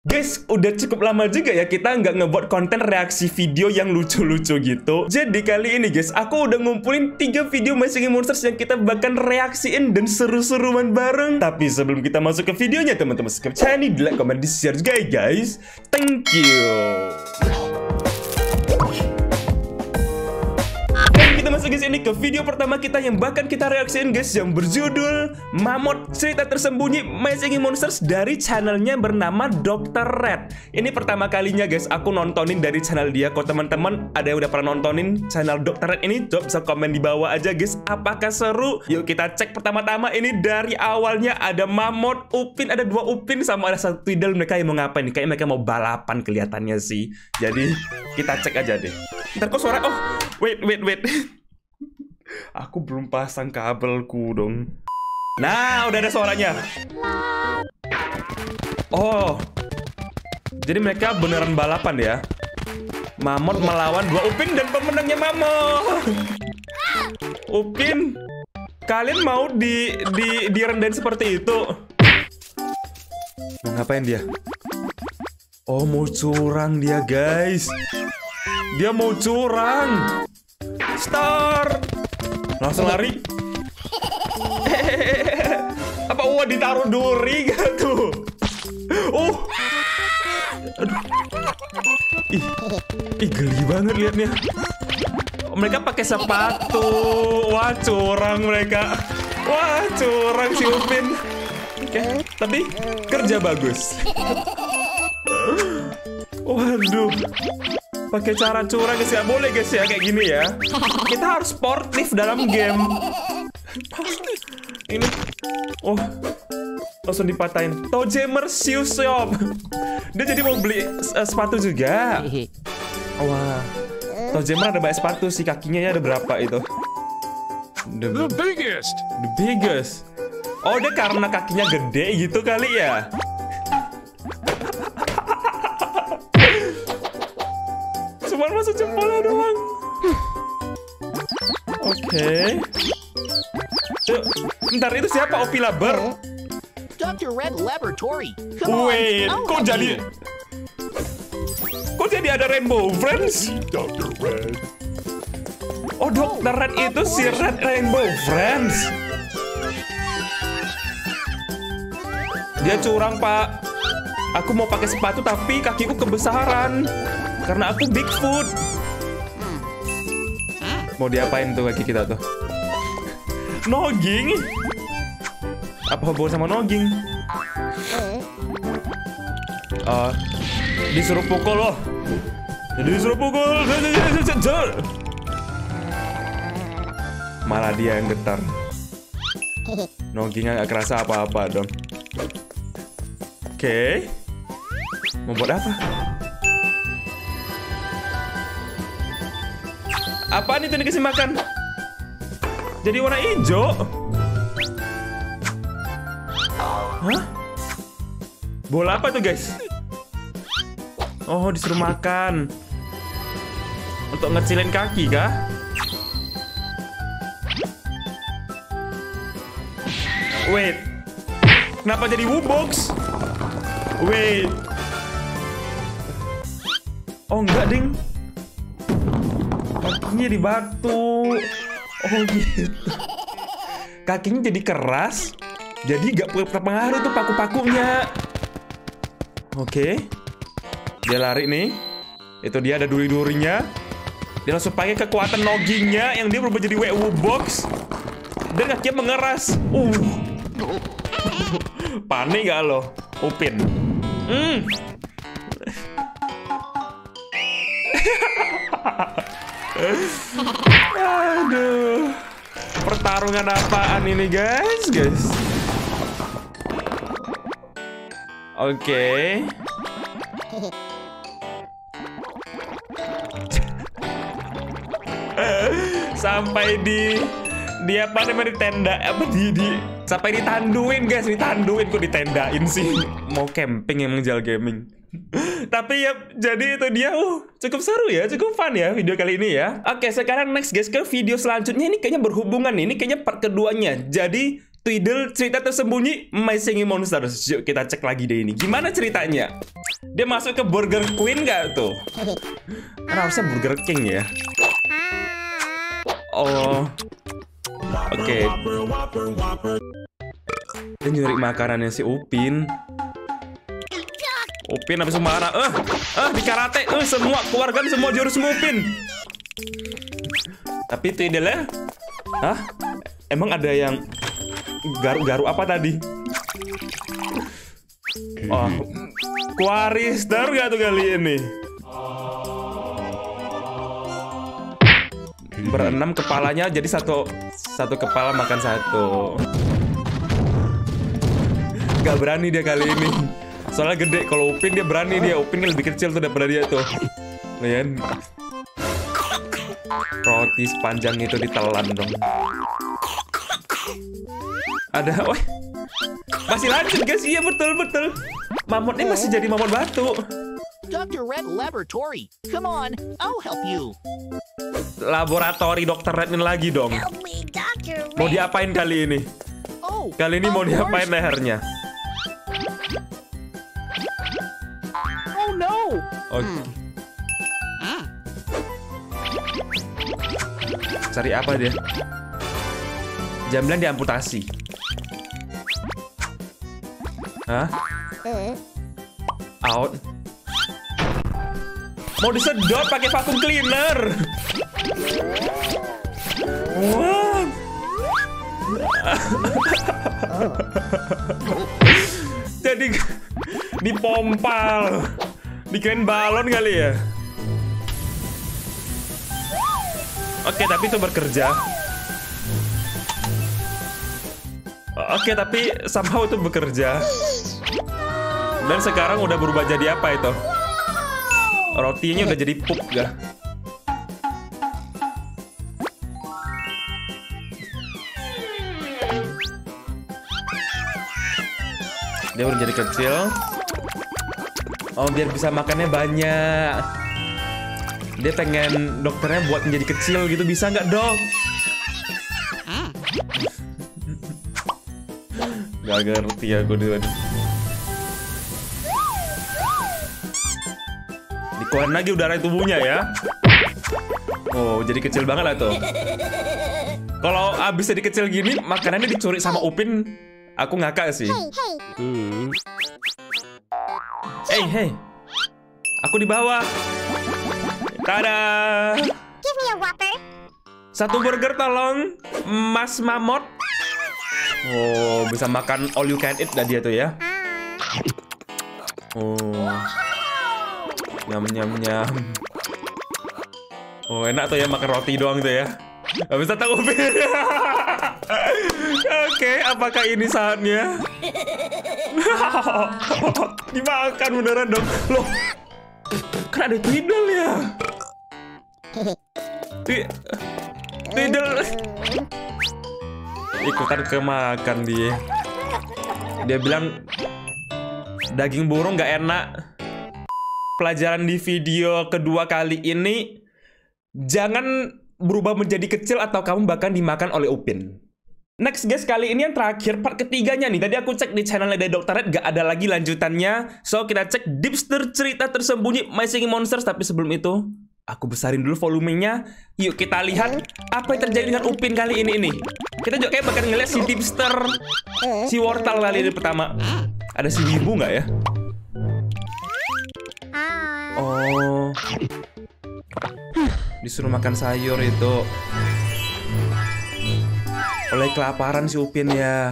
Guys, udah cukup lama juga ya kita nggak ngebuat konten reaksi video yang lucu-lucu gitu. Jadi kali ini guys, aku udah ngumpulin 3 video My Singing Monsters yang kita bahkan reaksiin dan seru-seruan bareng. Tapi sebelum kita masuk ke videonya, teman-teman subscribe channel ini, like, comment, di share juga ya guys. Thank you. Masuk guys ini ke video pertama kita yang bahkan kita reaksiin guys, yang berjudul Mammoth Cerita Tersembunyi My Singing Monsters dari channelnya bernama Dr. Red. Ini pertama kalinya guys aku nontonin dari channel dia. Kalau teman-teman ada yang udah pernah nontonin channel Dr. Red ini, coba bisa komen di bawah aja guys, apakah seru? Yuk kita cek pertama-tama. Ini dari awalnya ada Mammoth, Upin, ada 2 Upin sama ada 1 Tweedle. Mereka yang mau ngapain nih? Kayaknya mereka mau balapan kelihatannya sih. Jadi kita cek aja deh. Ntar kok suara, oh wait. Aku belum pasang kabelku dong. Nah, udah ada suaranya. Oh, jadi mereka beneran balapan ya. Mammoth melawan 2 Upin dan pemenangnya Mammoth. Upin, kalian mau direndahin seperti itu? Ngapain dia? Oh, mau curang dia guys. Dia mau curang. Start. Langsung lari. Apa ditaruh duri gak tuh? Aduh. Ih, geli banget liatnya. Mereka pakai sepatu. Wah, curang mereka. Wah, curang si Upin. Oke, tapi kerja bagus. Waduh. Pakai cara curang guys, gak boleh guys ya kayak gini ya. Kita harus sportif dalam game. Ini, oh, langsung dipatahin. Tojemer Shoe Shop. Dia jadi mau beli sepatu juga. Wah, Tojemer ada banyak sepatu sih, kakinya ya ada berapa itu? The biggest. Oh, dia karena kakinya gede gitu kali ya. Cuman masuk jempolnya doang. Oke. Bentar, itu siapa? Opi Laber? Dr. Red Laboratory. Wait, kok jadi ada Rainbow Friends? Dr. Red. Oh, Dr. Red itu si Red Rainbow Friends. Dia curang, Pak. Aku mau pakai sepatu tapi kakiku kebesaran. Karena aku Bigfoot. Mau diapain tuh kaki kita tuh? Nogging? Apa hubungan sama nogging? Disuruh pukul loh. Disuruh pukul. Malah dia yang getar. Noggingnya gak kerasa apa-apa dong. Oke. Mau buat apa? Apaan itu dikasih makan? Jadi warna hijau. Hah? Bola apa tuh guys? Oh, disuruh makan. Untuk ngecilin kaki kah? Wait. Kenapa jadi Woobox? Wait. Oh enggak ding. Kakinya di batu. Oh gitu. Kakinya jadi keras. Jadi gak terpengaruh tuh paku-pakunya. Oke. Dia lari nih. Itu dia ada duri-durinya. Dia langsung pakai kekuatan noggingnya yang dia berubah jadi Woobox. Dan kakinya mengeras. Panik gak lo, Upin? Aduh, pertarungan apaan ini guys? Oke. Sampai di apa namanya, di tenda apa sampai ditanduin guys, kok ditendain sih. Mau camping emang Jal Gaming. Tapi ya, jadi itu dia. Cukup seru ya, cukup fun ya video kali ini ya. Oke, sekarang next guys ke video selanjutnya. Ini kayaknya berhubungan nih. Ini kayaknya part keduanya. Jadi Tweedle Cerita Tersembunyi My Singing Monsters. Yuk kita cek lagi deh ini. Gimana ceritanya? Dia masuk ke Burger Queen nggak tuh? Kan harusnya Burger King ya. Oh, oke. Dia nyuri makanannya si Upin. Upin habis marah. Di karate. Semua keluarga semua jurus Upin. Tapi itu idealnya. Hah? Emang ada yang garu-garu apa tadi? Oh, Quaristar gak tuh kali ini? Berenam kepalanya jadi satu kepala makan satu. Gak berani dia kali ini. Soalnya gede. Kalau Upin dia berani dia. Upin kan lebih kecil tuh daripada dia tuh. Lihat. Roti sepanjang itu ditelan dong. Ada, wah, masih lanjut guys. Iya betul. Mamutnya masih jadi mamut batu. Dr. Red Laboratory. Come on, I'll help you. Laboratori Dr. Red ini lagi dong. Help me, Dr. Red. Mau diapain kali ini? Oh, Kali ini mau of diapain course. lehernya? Oh no. Oke. Cari apa dia? Jam 9 diamputasi. Hah? Out. Mau disedot pakai vacuum cleaner. Wah. Jadi dipompal. Dikirain balon kali ya. Oke, tapi itu bekerja. Oke, tapi somehow itu bekerja. Dan sekarang udah berubah jadi apa itu? Rotinya udah jadi pup gak? Dia udah jadi kecil. Oh, biar bisa makannya banyak. Dia pengen dokternya buat menjadi kecil gitu. Bisa nggak, dok? Gak ngerti aku dulu. Dikeluarin lagi udara tubuhnya ya. Oh, jadi kecil banget lah tuh. Kalau abis jadi kecil gini, makanannya dicuri sama Upin. Aku ngakak sih. Hey. Aku di bawah. Tada. Give me a Whopper. Satu burger tolong, Mas Mamot. Oh, bisa makan all you can eat dah dia tuh ya. Oh. Nyam. Oh, enak tuh ya makan roti doang tuh ya. Gak bisa tahu. Oke, apakah ini saatnya? Dimakan beneran dong. Loh, kan ada Tweedle ya. Tweedle ikutan kemakan dia. Dia bilang daging burung gak enak. Pelajaran di video kedua kali ini, jangan berubah menjadi kecil atau kamu bahkan dimakan oleh Upin. Next guys, kali ini yang terakhir, part ketiganya nih. Tadi aku cek di channelnya dari Dr. Red, gak ada lagi lanjutannya. So, kita cek Dipster Cerita Tersembunyi My Singing Monsters. Tapi sebelum itu, aku besarin dulu volumenya. Yuk kita lihat apa yang terjadi dengan Upin kali ini nih. Kita juga kayak bakal ngeliat si Dipster, si Wortel kali ini pertama. Ada si Wibu nggak ya? Oh, disuruh makan sayur itu. Oleh kelaparan si Upin ya.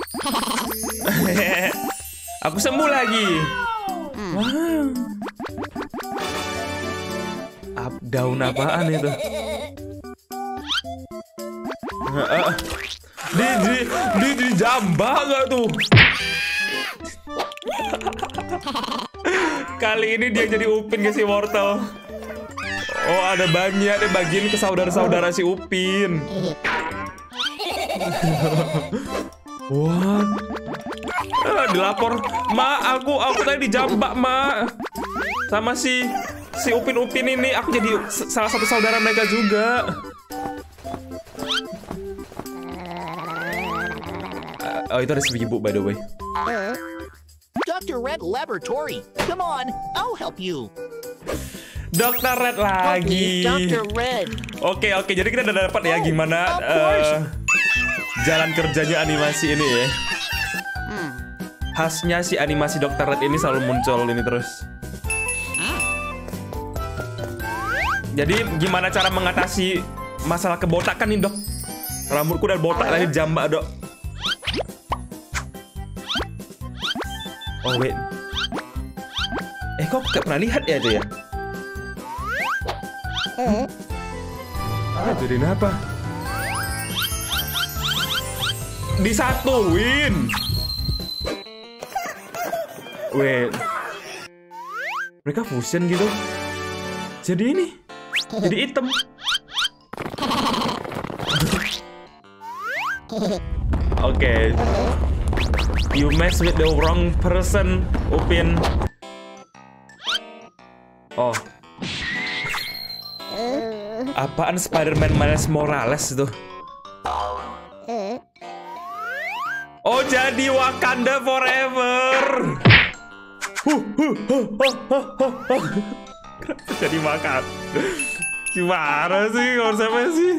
Aku sembuh lagi. Wow. Daun apaan itu? Di jambak gak tuh? Kali ini dia jadi Upin ke si Wortel. Oh, ada banyak deh bagian ke saudara-saudara si Upin. What? Dilapor, Ma, aku tadi dijambak, Ma. Sama si Upin ini, aku jadi salah satu saudara mereka juga. Oh, itu ada si Wibu by the way. Dr. Red Laboratory. Come on, I'll help you. Dr. Red Help me, lagi. Dr. Red. Oke, jadi kita udah dapat ya gimana of course. jalan kerjanya animasi ini ya. Khasnya si animasi Dr. Red ini selalu muncul ini terus. Jadi gimana cara mengatasi masalah kebotakan nih, Dok? Rambutku udah botak tadi jambak, Dok. Oh wait. Kok gak pernah lihat ya itu ya? Jadi apa? Disatuin. Wait. Mereka fusion gitu. Jadi ini. Jadi hitam. Oke. You mess with the wrong person, Upin. Oh. Apaan Spider-Man Miles Morales itu? Oh, jadi Wakanda forever. Kenapa jadi makan? Gimana sih konsepnya sih?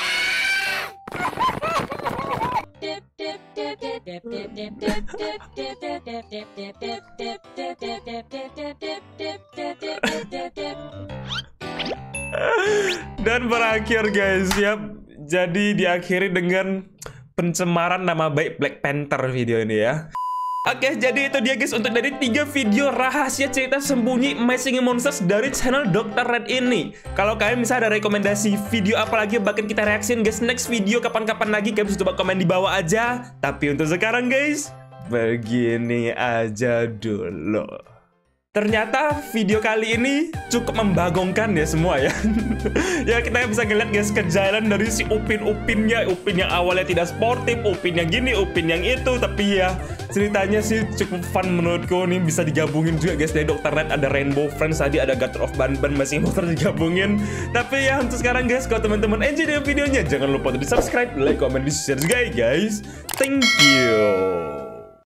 Dan berakhir guys ya. Jadi diakhiri dengan pencemaran nama baik Black Panther video ini ya. Oke, jadi itu dia guys untuk dari 3 video rahasia cerita sembunyi Amazing Monsters dari channel Dr. Red ini. Kalau kalian bisa ada rekomendasi video apa lagi bahkan kita reaksiin guys next video kapan-kapan lagi, kalian bisa coba komen di bawah aja. Tapi untuk sekarang guys, begini aja dulu. Ternyata video kali ini cukup membagongkan ya semua ya. Ya kita bisa ngeliat guys kejayaan dari si Upin-Upinnya. Upin yang awalnya tidak sportif, Upin yang gini, Upin yang itu. Tapi ya ceritanya sih cukup fun menurutku. Nih bisa digabungin juga guys dari Dr. Red. Ada Rainbow Friends tadi, ada God of Banban, masing motor digabungin. Tapi ya untuk sekarang guys, kalau teman-teman enjoy dengan videonya, jangan lupa untuk di subscribe, like, comment, di share juga ya guys. Thank you.